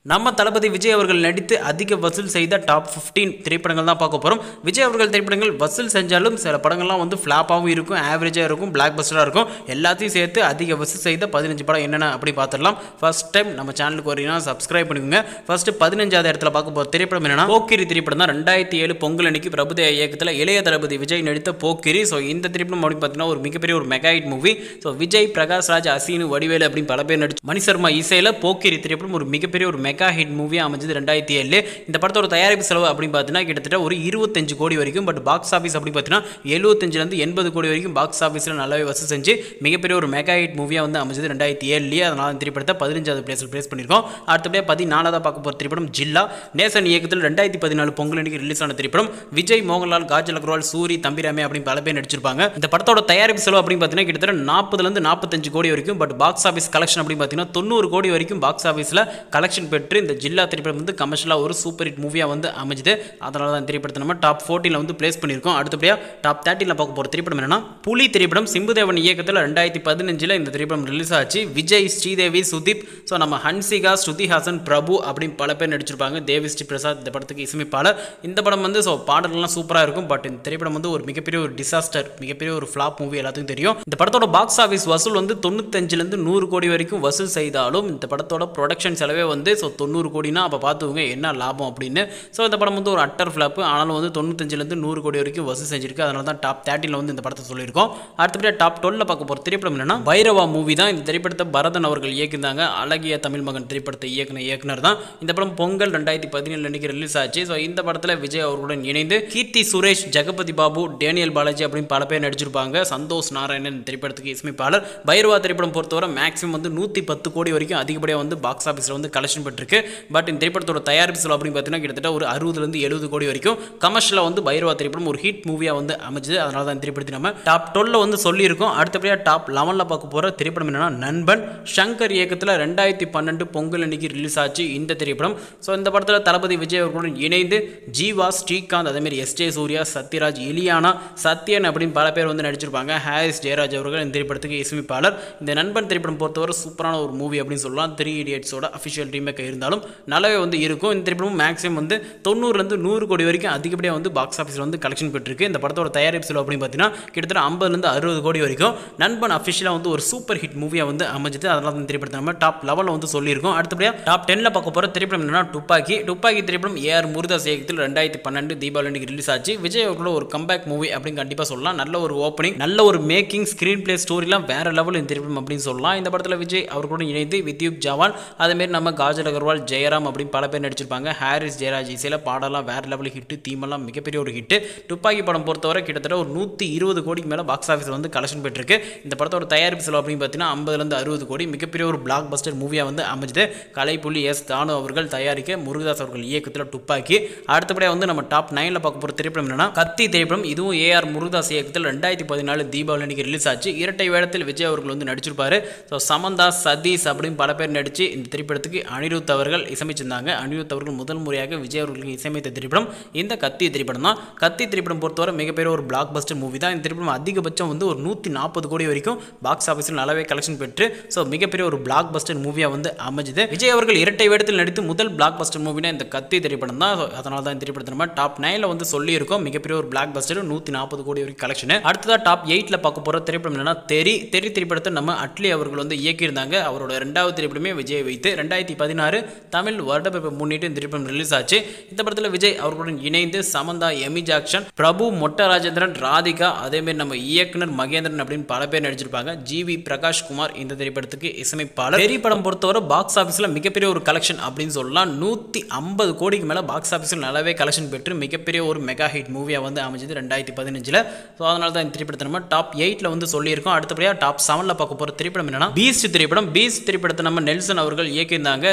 நம்ம தளபதி விஜய் அவர்கள் நடித்து அதிக வசூல் செய்த டாப் 15 திரைப்படங்கள் தான் பார்க்க போகிறோம். விஜய் அவர்கள் திரைப்படங்கள் வசூல் செஞ்சாலும் சில படங்கள்லாம் வந்து ஃப்ளாப்பாகவும் இருக்கும், ஆவரேஜாக இருக்கும், பிளாக் பஸ்டராக இருக்கும். எல்லாத்தையும் சேர்த்து அதிக வசூல் செய்த 15 படம் என்னென்ன அப்படி பார்த்துடலாம். ஃபர்ஸ்ட் டைம் நம்ம சேனலுக்கு வரீங்கன்னா சப்ஸ்கிரைப் பண்ணிக்கோங்க. ஃபர்ஸ்ட் 15வது இடத்துல பார்க்க போகிற திரைப்படம் என்னன்னா போக்கிரி திரைப்படம் தான். 2007 பொங்கல் அன்னைக்கு பிரபுதேவா இயக்கத்தில் இளைய தளபதி விஜய் நடித்த போக்கிரி. ஸோ இந்த திரைப்படம் அப்படின்னு பார்த்தீங்கன்னா ஒரு மிகப்பெரிய ஒரு mega hit movie. So Vijay, Prakash Raj, Asin, Vadivelu அப்படின்னு பல பேர் நடிச்சு மணிசர்மா இசையில் போக்கிரி திரைப்படம் ஒரு மிகப்பெரிய ஒரு மெகா ஹிட் மூவியா அமைஞ்சது 2007. இந்த படத்தோட தயாரிப்பு செலவு அப்படின்னு பார்த்தீங்கன்னா கிட்டத்தட்ட ஒரு 25 கோடி வரைக்கும். பட் பாக்ஸ் ஆஃபீஸ் அப்படின்னு பார்த்தீங்கன்னா 75 to 80 கோடி வரைக்கும் பாக்ஸ் ஆஃபீஸில் நல்லாவே வசூல் செஞ்சு மிகப்பெரிய ஒரு மெகா ஹிட் மூவியா வந்து அமைஞ்சது 2007. அதனால இந்த திரைப்படத்தை 15வது பிளேஸில் பிளேஸ் பண்ணியிருக்கோம். அடுத்தபடியாக 14வது பார்க்க போகிற திரைப்படம் ஜில்லா. நேசன் இயக்கத்தில் 2014 பொங்கல் அன்னைக்கு ரிலீஸ் ஆன திரைப்படம். விஜய், மோகன்லால், காஜல் அகர்வால், சூரி, தம்பிராமே அப்படின்னு பல பேர் நடிச்சிருப்பாங்க. இந்த படத்தோட தயாரிப்பு செலவு அப்படின்னு பார்த்தீங்கன்னா கிட்டத்தட்ட 40 to 45 கோடி வரைக்கும். பட் பாக்ஸ் ஆஃபீஸ் கலெக்ஷன் அப்படின்னு பார்த்தீங்கன்னா 90 கோடி வரைக்கும் பாக்ஸ் ஆஃபீஸில் கலெக்ஷன் பெற்று இந்த ஜில்லா திரைப்படம் வந்து கமர்ஷியலாக ஒரு சூப்பர் ஹிட் மூவியாக வந்து அமைஞ்சது. அதனால தான் திரைப்படத்தை நம்ம டாப் 14 வந்து பிளேஸ் பண்ணியிருக்கோம். அடுத்தபடியாக டாப் 13 பார்க்க போகிற திரைப்படம் என்னன்னா புலி திரைப்படம். சிம்புதேவன் இயக்கத்தில் 2015 இந்த திரைப்படம் ரிலீஸ் ஆச்சு. விஜய், ஸ்ரீதேவி, சுதீப், ஸோ நம்ம ஹன்சிகா, ஸ்ருதிஹாசன், பிரபு அப்படின்னு பல பேர் நடிச்சிருப்பாங்க. தேவி ஸ்ரீ பிரசாத் இந்த படத்துக்கு இசையமைப்பாளர். இந்த படம் வந்து ஸோ பாடல்கள்லாம் சூப்பராக இருக்கும். பட் இந்த திரைப்படம் வந்து ஒரு மிகப்பெரிய ஒரு டிசாஸ்டர், மிகப்பெரிய ஒரு ஃப்ளாப் மூவி எல்லாத்துக்கும் தெரியும். இந்த படத்தோட பாக்ஸ் ஆஃபீஸ் வசூல் வந்து 95 to 100 கோடி வரைக்கும் வசூல் செய்தாலும் இந்த படத்தோட ப்ரொடக்ஷன் செலவே வந்து ஸோ 90 கோடினா அப்போ பார்த்துவங்க என்ன லாபம் அப்படின்னு. ஸோ இந்த படம் வந்து ஒரு அட்டர் ஃப்ளாப்பு. ஆனாலும் வந்து 95 to 100 கோடி வரைக்கும் வசூல் செஞ்சிருக்கு. அதனால தான் டாப் 13 வந்து இந்த படத்தை சொல்லியிருக்கோம். அடுத்தபடியாக டாப் 12 பார்க்க போகிற திரைப்படம் என்னன்னா பைரவா மூவி தான். இந்த திரைப்படத்தை பரதன் அவர்கள் இயக்கியிருந்தாங்க. அழகிய தமிழ் மகன் திரைப்படத்தை இயக்குனர் தான். இந்த படம் பொங்கல் 2017 அன்னைக்கு ரிலீஸ் ஆச்சு. ஸோ இந்த படத்தில் விஜய் அவர்களுடன் இணைந்து கீர்த்தி சுரேஷ், ஜெகபதி பாபு, டேனியல் பாலாஜி அப்படின்னு பல பேர் நடிச்சிருப்பாங்க. சந்தோஷ் நாராயணன் திரைப்படத்துக்கு இசையமைப்பாளர். பைரவா திரைப்படம் பொறுத்தவரை மேக்ஸிமம் வந்து 110 கோடி வரைக்கும் அதிகப்படியாக வந்து பாக்ஸ் ஆஃபீஸில் வந்து கலெக்ஷன் பெற்றிருக்கு. பட் இந்த திரைப்படத்தோட தயாரிப்பு செலவு அப்படின்னு பார்த்தீங்கன்னா கிட்டத்தட்ட ஒரு 60 to 70 கோடி வரைக்கும் கமர்ஷியலாக வந்து பைரவா திரைப்படம் ஒரு ஹிட் மூவியாக வந்து அமைஞ்சது. அதனால தான் இந்த திரைப்படத்தை நம்ம டாப் 12 வந்து சொல்லியிருக்கோம். அடுத்தபடியாக டாப் 11 பார்க்க போகிற திரைப்படம் என்னன்னா நண்பன். சங்கர் இயக்கத்தில் 2012 பொங்கல் அன்னைக்கு ரிலீஸ் ஆச்சு இந்த திரைப்படம். ஸோ இந்த படத்தில் தளபதி விஜய் அவர்களுடன் இணைந்து ஜீவா, ஸ்ரீகாந்த், அதேமாதிரி எஸ்ஜே சூர்யா, சத்யராஜ், இலியானா, சத்யன் அப்படின்னு பல பேர் வந்து நடிச்சிருப்பாங்க. ஹாரிஸ் ஜெயராஜ் அவர்கள் இந்த திரைப்படத்துக்கு இசையமைப்பாளர். இந்த நண்பன் திரைப்படம் பொறுத்தவரை சூப்பரான ஒரு மூவி அப்படின்னு சொல்லலாம். 3 Idiotsோட அஃபிஷியல் ரீமேக் இருந்தாலும் நல்லாவே வந்து இருக்கும். இந்த திரைப்படம் மேக்ஸிமம் வந்து 90 to 100 கோடி வரைக்கும் அதிகப்படியாக வந்து பாக்ஸ் ஆஃபீஸில் வந்து கலெக்ஷன் பெற்றிருக்கு. இந்த படத்தோட தயாரிப்பு செலவு அப்படின்னு பார்த்தீங்கன்னா கிட்டத்தட்ட 50 to 60 கோடி வரைக்கும். நண்பன் அஃபிஷியலாக வந்து ஒரு சூப்பர் ஹிட் மூவியாக வந்து அமைஞ்சது. அதனால இந்த திரைப்படத்தை நம்ம டாப் 11 வந்து சொல்லியிருக்கோம். அடுத்தபடியாக டாப் 10 பார்க்க போகிற திரைப்படம் என்னன்னா துப்பாக்கி. துப்பாக்கி திரைப்படம் ஏஆர் முருகதாஸ் இயக்கத்தில் 2012 தீபாவளி அன்னைக்கு ரிலீஸ் ஆச்சு. விஜய் அவர்களோட ஒரு கம்பேக் மூவி அப்படின்னு கண்டிப்பாக சொல்லலாம். நல்ல ஒரு ஓப்பனிங், நல்ல ஒரு மேக்கிங், ஸ்க்ரீன் பிளே, ஸ்டோரிலாம் வேற லெவல் இந்த திரைப்படம் அப்படின்னு சொல்லலாம். இந்த படத்தில் விஜய் அவர்களுடன் இணைந்து வித்யுத் ஜவான், அதேமாரி நம்ம காஜல் அகர்வால், ஜெயராம் அப்படின்னு பல பேர் நடிச்சிருப்பாங்க. ஹாரிஸ் ஜெயராஜ் இசையில் பாடலாம் வேற லெவல் ஹிட்டு, தீமெல்லாம் மிகப்பெரிய ஒரு ஹிட்டு. துப்பாக்கி படம் பொறுத்தவரை கிட்டத்தட்ட ஒரு 120 கோடிக்கு மேலே பாக்ஸ் ஆஃபீஸில் வந்து கலெக்ஷன் பெற்றிருக்கு. இந்த படத்தோட தயாரிப்பு செலவு அப்படின்னு பார்த்தீங்கன்னா 50 to 60 கோடி. மிகப்பெரிய ஒரு பிளாக் பஸ்டர் மூவியாக வந்து அமைஞ்சது. கலைப்புலி எஸ் தானு அவர்கள் தயாரிக்க, முருகதாஸ் அவர்கள் இயக்கத்தில் துப்பாக்கி. அடுத்தபடியாக வந்து நம்ம டாப் 9 பார்க்க போகிற திரைப்படம் என்னன்னா கத்தி திரைப்படம். இதுவும் ஏஆர் முருகதாஸ் இயக்கத்தில் 2014 தீபாவளி அன்னைக்கு ரிலீஸ் ஆச்சு. இரட்டை வேடத்தில் விஜய் அவர்கள் வந்து நடிச்சிருப்பாரு. ஸோ சமந்தா, சதீஷ் அப்படின்னு பல பேர் நடிச்சு இந்த திரைப்படத்துக்கு அனிருத் அவர்கள் இசையமைச்சிருந்தாங்க. அனிருத் அவர்கள் முதல் முறையாக விஜய் அவர்களுக்கு இசையமைத்த திரைப்படம் இந்த கத்தி திரைப்படம் தான். கத்தி திரைப்படம் பொறுத்தவரை மிகப்பெரிய ஒரு பிளாக் பஸ்டர் மூவி தான். இந்த திரைப்படம் அதிகபட்சம் வந்து ஒரு 140 கோடி வரைக்கும் பாக்ஸ் ஆஃபீஸில் நல்லாவே கலெக்ஷன் பெற்று ஸோ மிகப்பெரிய ஒரு பிளாக் பஸ்டர் மூவியாக வந்து அமைஞ்சது. விஜய் அவர்கள் இரட்டை வேடத்தில் நடித்து முதல் பிளாக் பஸ்டர் மூவினா இந்த கத்தி திரைப்படம் தான். அதனால தான் இந்த திரைப்படத்தை நம்ம டாப் 9 வந்து சொல்லியிருக்கோம். மிகப்பெரிய ஒரு பிளாக் பஸ்டர், 140 கோடி வரைக்கும் கலெக்ஷன். அடுத்ததாக டாப் 8 பார்க்க போகிற திரைப்படம் என்னன்னா தெரி திரைப்படத்தை நம்ம அட்லி அவர்கள் வந்து இயக்கியிருந்தாங்க. அவரோட 2வது திரைப்படமே விஜய் வைத்து 2016 தமிழ் வருடப்பிறப்பை முன்னிட்டு இந்த திரைப்படம் ரிலீஸ் ஆச்சு. இந்த படத்தில் விஜய் அவர்களுடன் இணைந்து சமந்தா, எமி ஜாக்சன், பிரபு, மொட்ட ராஜேந்திரன், ராதிகா, அதேமாரி நம்ம இயக்குனர் மகேந்திரன் அப்படின்னு பல பேர் நடிச்சிருப்பாங்க. ஜிவி பிரகாஷ் குமார் இந்த திரைப்படத்துக்கு இசையமைப்பாளர். தெரி படம் பொறுத்தவரை பாக்ஸ் ஆஃபீஸில் மிகப்பெரிய ஒரு கலெக்ஷன் அப்படின்னு சொல்லலாம். 150 கோடிக்கு மேலே பாக்ஸ் ஆஃபீஸில் நல்லாவே கலெக்ஷன் பெற்று மிகப்பெரிய ஒரு மெகா ஹிட் மூவியாக வந்து அமைஞ்சது 2015. ஸோ அதனால தான் இந்த திரைப்படத்தை நம்ம டாப் 8 வந்து சொல்லியிருக்கோம். அடுத்தபடியாக டாப் 7 பார்க்க போகிற திரைப்படம் என்னன்னா பீஸ்ட் திரைப்படம். பீஸ்ட் திரைப்படத்தை நம்ம நெல்சன் அவர்கள் இயக்கியிருந்தாங்க.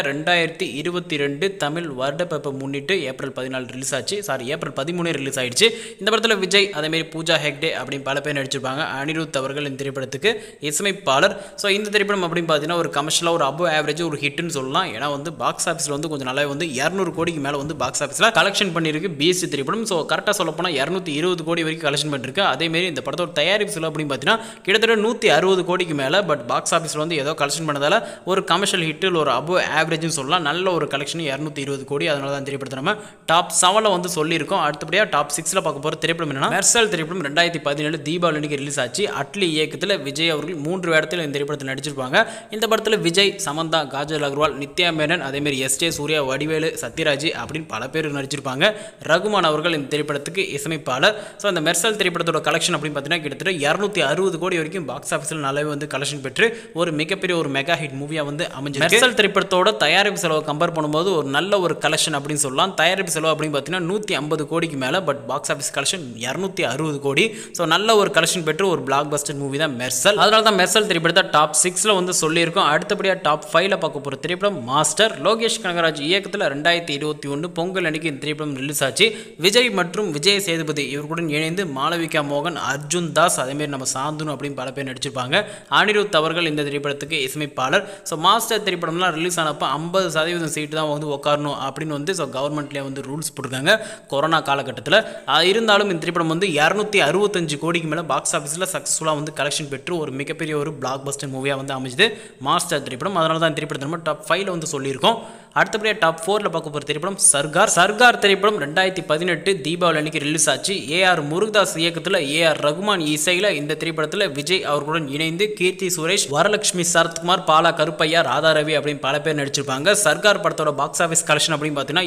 2022 தமிழ் வருடப்பிறப்பை முன்னிட்டு ஏப்ரல் 14 ரிலீஸ் ஆச்சு. ஏப்ரல் 13 ரிலீஸ் ஆயிடுச்சு. இந்த படத்தில் விஜய், அதேமாரி பூஜா ஹெக்டே அப்படின்னு பல பேர் நடிச்சிருப்பாங்க. அனிருத் அவர்கள் இந்த திரைப்படத்துக்கு இசையமைப்பாளர். ஸோ இந்த திரைப்படம் அப்படின்னு பார்த்தீங்கன்னா ஒரு கமர்ஷியலாக ஒரு அபவ் ஆவரேஜ் ஒரு ஹிட்னு சொல்லலாம். ஏன்னா வந்து பாக்ஸ் ஆஃபீஸில் வந்து கொஞ்சம் நல்லா வந்து 200 கோடிக்கு மேலே வந்து பாக்ஸ் ஆஃபீஸில் கலெக்ஷன் பண்ணியிருக்கு பீஸ்ட் திரைப்படம். ஸோ கரெக்டாக சொல்ல போனால் 220 கோடி வரைக்கும் கலெக்ஷன் பண்ணிருக்கு. அதேமாரி இந்த படத்தோட தயாரிப்பு செலவு அப்படின்னு பார்த்தீங்கன்னா கிட்டத்தட்ட 160 கோடிக்கு மேலே. பட் பாக்ஸ் ஆஃபீஸில் வந்து ஏதோ கலெக்ஷன் பண்ணதால ஒரு கமர்ஷியல் ஹிட்டில் ஒரு அபவ் ஆவரேஜ்னு சொல்லலாம். நல்ல ஒரு கலெக்ஷன் 220 கோடி. அதனால தான் திரைப்படத்தை நம்ம டாப் 7ல் வந்து சொல்லியிருக்கோம். அடுத்தபடியாக டாப் 6ல் பார்க்க போகிற திரைப்படம் என்னன்னா மெர்சல் திரைப்படம் 2017 தீபாவளி அன்னைக்கு ரிலீஸ் ஆச்சு. அட்லி இயக்கத்தில் விஜய் அவர்கள் 3 வேடத்தில் இந்த திரைப்படத்தில் நடிச்சிருப்பாங்க. இந்த படத்தில் விஜய், சமந்தா, காஜல் அகர்வால், நித்யா மேனன், அதேமாரி எஸ்.ஜே. சூர்யா, வடிவேலு, சத்யராஜ் அப்படின்னு பல பேர் நடிச்சிருப்பாங்க. ரகுமான் அவர்கள் இந்த திரைப்படத்துக்கு இசையமைப்பாளர். ஸோ இந்த மெர்சல் திரைப்படத்தோட கலெக்ஷன் அப்படின்னு பார்த்தீங்கன்னா கிட்டத்தட்ட 260 கோடி வரைக்கும் பாக்ஸ் ஆஃபீஸில் நல்லாவே வந்து கலெக்ஷன் பெற்று ஒரு மிகப்பெரிய ஒரு மெகா ஹிட் மூவியாக வந்து அமைஞ்சிருக்கு. மெர்சல் திரைப்படத்தோட தயாரிப்பு செலவை கம்பேர் பண்ணும்போது ஒரு நல்ல ஒரு கலெக்ஷன் அப்படின்னு சொல்லலாம். தயாரிப்பு செலவு அப்படின்னு பார்த்தீங்கன்னா 150 கோடிக்கு மேலே, பட் பாக்ஸ் ஆஃபீஸ் கலெக்ஷன் 260 கோடி. ஸோ நல்ல ஒரு கலெக்ஷன் பெற்று ஒரு பிளாக் பஸ்டர் மூவி தான் மெர்சல். அதனால தான் மெர்சல் திரைப்படத்தை டாப் 6ல் வந்து சொல்லியிருக்கோம். அடுத்தபடியாக டாப் 5ல் பார்க்க போகிற திரைப்படம் மாஸ்டர். லோகேஷ் கனகராஜ் இயக்கத்தில் 2021 பொங்கல் அன்னைக்கு இந்த திரைப்படம் ரிலீஸ் ஆச்சு. விஜய் மற்றும் விஜய் சேதுபதி இவர்களுடன் இணைந்து மாளவிகா மோகன், அர்ஜுன் தாஸ், அதேமாரி நம்ம சாந்துனு அப்படின்னு பல பேர் நடிச்சிருப்பாங்க. அனிருத் அவர்கள் இந்த திரைப்படத்துக்கு இசையமைப்பாளர். ஸோ மாஸ்டர் திரைப்படம்லாம் ரிலீஸ் ஆனப்போ 50% சீட்டு தான் வந்து உட்காரணும் அப்படின்னு வந்து ஸோ கவர்மெண்ட்லேயே வந்து ரூல்ஸ் போட்டிருக்காங்க கொரோனா காலகட்டத்தில். இருந்தாலும் இந்த திரைப்படம் வந்து 265 கோடிக்கு மேலே பாக்ஸ் ஆஃபீஸில் சக்ஸஸ்ஃபுல்லாக வந்து கலெக்ஷன் பெற்று ஒரு மிகப்பெரிய ஒரு பிளாக் பஸ்டர் மூவியாக வந்து அமைஞ்சது மாஸ்டர் திரைப்படம். அதனால தான் இந்த திரைப்படத்தை நம்ம டாப் 5ல் வந்து சொல்லியிருக்கோம். அடுத்தபடியாக டாப் 4ல் பார்க்க போகிற திரைப்படம் சர்கார் திரைப்படம் 2018 தீபாவளி அன்னைக்கு ரிலீஸ் ஆச்சு. ஏஆர் முருகதாஸ் இயக்கத்தில் ஏஆர் ரகுமான் இசையில் இந்த திரைப்படத்தில் விஜய் அவர்களுடன் இணைந்து கீர்த்தி சுரேஷ், வரலட்சுமி, சரத்குமார், பாலா கருப்பையா, ராதா ரவி அப்படின்னு பல பேர் நடிச்சிருப்பாங்க. சர்கார் படத்தோட பாக்ஸ் ஆஃபீஸ் கலெக்ஷன் அப்படின்னு பார்த்தீங்கன்னா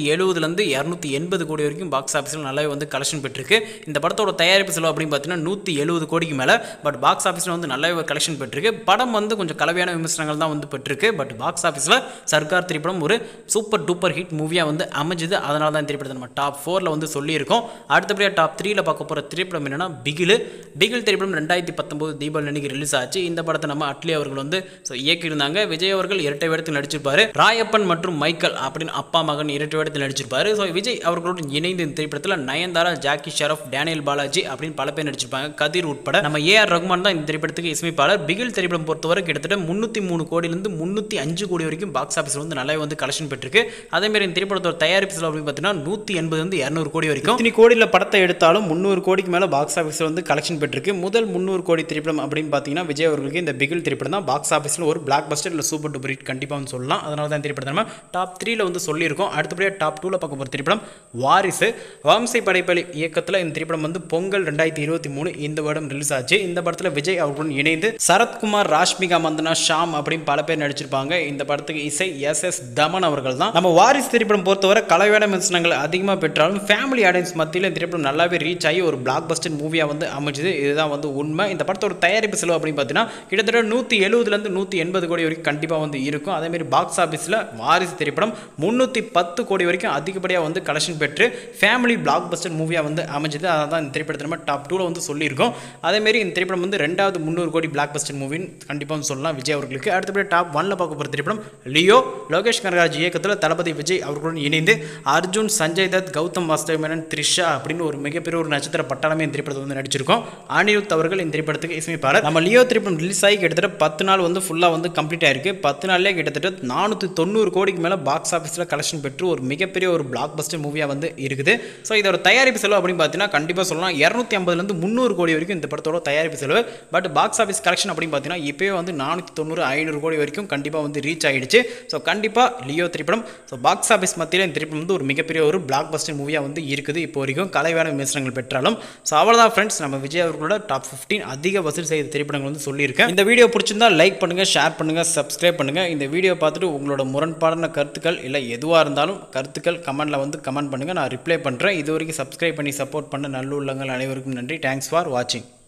270 280 கோடி வரைக்கும் பாக்ஸ் ஆஃபீஸில் நல்லாவே வந்து கலெக்ஷன் பெற்றிருக்கு. இந்த படத்தோட தயாரிப்பு செலவு அப்படின்னு பார்த்தீங்கன்னா 170 கோடிக்கு மேலே, பட் பாக்ஸ் ஆஃபீஸில் வந்து நல்லாவே கலெக்ஷன் பெற்றிருக்கு. படம் வந்து கொஞ்சம் கலவையான விமர்சனங்கள் தான் வந்து பெற்றிருக்கு. பட் பாக்ஸ் ஆஃபீஸில் சர்கார் திரைப்படம் ஒரு சூப்பர் டூப்பர் ஹிட் மூவியாக வந்து அமைஞ்சது. அதனால தான் திரைப்படத்தை நம்ம டாப் 4ல் வந்து சொல்லியிருக்கோம். அடுத்தபடியாக டாப் 3ல் பார்க்க போகிற திரைப்படம் என்னன்னா பிகில் திரைப்படம் 2019 தீபாவளி அன்னைக்கு ரிலீஸ் ஆச்சு. இந்த படத்தை நம்ம அட்லி அவர்கள் வந்து இயக்கியிருந்தாங்க. விஜய் அவர்கள் இரட்டை வேடத்தில் நடிச்சிருப்பாரு. ராயப்பன் மற்றும் மைக்கேல் அப்படின்னு அப்பா மகன் இரட்டை வேடத்தில் நடிச்சிருப்பாரு. ஸோ விஜய் அவர்களுடன் இணைந்து இந்த திரைப்படத்தில் நயன்தாரா, ஜாக்கி ஷெராஃப், டேனியல் பாலாஜி அப்படின்னு பல பேர் நடிச்சிருப்பாங்க. கதிர் உட்பட நம்ம ஏஆர் ரகுமான் தான் இந்த திரைப்படத்துக்கு இசையமைப்பாளர். பிகில் திரைப்படம் பொறுத்தவரை கிட்டத்தட்ட 303 கோடியிலிருந்து 305 கோடி வரைக்கும் பாக்ஸ் ஆஃபீஸில் வந்து நல்லா வந்து கலெக்ஷன் பெற்றிருக்கு. அதேமாதிரி இந்த திரைப்படத்தோட தயாரிப்பு செலவு அப்படின்னு பார்த்தீங்கன்னா 180 200 கோடி வரைக்கும். இத்தனை கோடியில் படத்தை எடுத்தாலும் 300 கோடிக்கு மேலே பாக்ஸ் ஆஃபீஸில் வந்து கலெக்ஷன் பெற்றிருக்கு. முதல் 300 கோடி திரைப்படம் அப்படின்னு பார்த்தீங்கன்னா விஜய் அவர்களுக்கு இந்த பிகில் திரைப்படம் தான் பாக்ஸ் ஆஃபீஸில் ஒரு பிளாக் பஸ்டர் இல்லை சூப்பர் டூப்பர் ஹிட் கண்டிப்பாக வந்து சொல்லலாம். அதனால தான் திரைப்படத்தை நம்ம டாப் 3ல் வந்து சொல்லியிருக்கோம். அடுத்தபடியாக டாப் 2ல் பார்க்க போகிற திரைப்படம் வாரிசு. வம்சை படைப்பலி இயக்கத்தில் இந்த திரைப்படம் வந்து பொங்கல் 2023 இந்த வருடம் ரிலீஸ் ஆச்சு. இந்த படத்தில் விஜய் அவர்களுடன் இணைந்து சரத்குமார், ராஷ்மிகா மந்தனா, ஷாம் அப்படின்னு பல பேர் நடிச்சிருப்பாங்க. இந்த படத்துக்கு இசை எஸ்.எஸ். தமன் அவர்கள் தான். நம்ம வாரிசு திரைப்படம் பொறுத்தவரை கலவையான விமர்சனங்கள் அதிகமாக பெற்றாலும் ஃபேமிலி ஆடியன்ஸ் மத்தியில் திரைப்படம் நல்லாவே ரீச் ஆகி ஒரு பிளாக் பஸ்டர் மூவியாக வந்து அமைஞ்சது. இதுதான் வந்து உண்மை. இந்த படத்தோட தயாரிப்பு செலவு அப்படின்னு பார்த்தீங்கன்னா கிட்டத்தட்ட 170 180 கோடி வரைக்கும் கண்டிப்பாக வந்து இருக்கும். அதேமாதிரி பாக்ஸ் ஆஃபீஸில் வாரிசு திரைப்படம் 310 கோடி வரைக்கும் அதிகப்படியாக வந்து கலெக்ஷன் பெற்று ஃபேமிலி பிளாக் பஸ்டர் மூவியாக வந்து அமைஞ்சது. அதான் தான் இந்த திரைப்படத்தை நம்ம டாப் 2ல் வந்து சொல்லியிருக்கோம். அதேமாரி இந்த திரைப்படம் வந்து 2வது 300 கோடி பிளாக் பஸ்டர் மூவின்னு கண்டிப்பாக வந்து சொல்லலாம் விஜய் அவர்களுக்கு. அடுத்தபடி டாப் 1ல் பார்க்க போகிற திரைப்படம் லியோ. லோகேஷ் கனகராஜ் இயக்கத்தில் தளபதி விஜய் அவர்களுடன் இணைந்து அர்ஜுன், சஞ்சய் தத், கௌதம் வாசுதேவ் மேனன், த்ரிஷா அப்படின்னு ஒரு மிகப்பெரிய ஒரு நட்சத்திர பட்டாளமே இந்த திரைப்படத்தை வந்து நடிச்சிருக்கோம். அனிருத் அவர்கள் இந்த திரைப்படத்துக்கு இசையமைப்பாளர். நம்ம லியோ திரைப்படம் ரிலீஸ் ஆகி கிட்டத்தட்ட 10 நாள் வந்து ஃபுல்லாக வந்து கம்ப்ளீட் ஆயிருக்கு. 10 நாள்லேயே கிட்டத்தட்ட 490 கோடிக்கு மேலே பாக்ஸ் ஆஃபீஸில் கலெக்ஷன் பெற்று ஒரு மிகப்பெரிய ஒரு பிளாக் பஸ்டர் மூவியாக வந்து இருக்குது. ஸோ இதோட தயாரிப்பு செலவு அப்படின்னு பார்த்தீங்கன்னா கண்டிப்பாக சொல்லலாம் 250 300 கோடி வரைக்கும் இந்த படத்தோட தயாரிப்பு செலவு. பட் பாக்ஸ் ஆஃபீஸ் கலெக்ஷன் அப்படின்னு பார்த்தீங்கன்னா இப்போயே வந்து 490 500 கோடி வரைக்கும் கண்டிப்பாக வந்து ரீச் ஆகிடுச்சு. ஸோ கண்டிப்பாக லியோ திரைப்படம் ஸோ பாக்ஸ் ஆஃபீஸ் மத்தியில் இந்த திரைப்படம் வந்து ஒரு மிகப்பெரிய ஒரு பிளாக் பஸ்டர் மூவியாக வந்து இருக்குது இப்போ வரைக்கும் கலைவான விமர்சனங்கள் பெற்றாலும். ஸோ அவ்வளோதான் ஃப்ரெண்ட்ஸ், நம்ம விஜய் அவர்களோட டாப் 15 அதிக வசூல் செய்த திரைப்படங்கள் வந்து சொல்லியிருக்கேன். இந்த வீடியோ பிடிச்சிருந்தா லைக் பண்ணுங்கள், ஷேர் பண்ணுங்கள், சப்ஸ்கிரைப் பண்ணுங்கள். இந்த வீடியோ பார்த்துட்டு உங்களோட முரண்பாடான கருத்துக்கள் இல்லை எதுவாக இருந்தாலும் கருத்துக்கள் கமெண்ட்டில் வந்து கமெண்ட் பண்ணுங்கள், நான் ரிப்ளை பண்ணுறேன். இது வரைக்கும் சப்ஸ்கிரைப் பண்ணி சப்போர்ட் பண்ண நல்லுள்ளங்கள் அனைவருக்கும் நன்றி. தேங்க்ஸ் ஃபார் வாட்சிங்.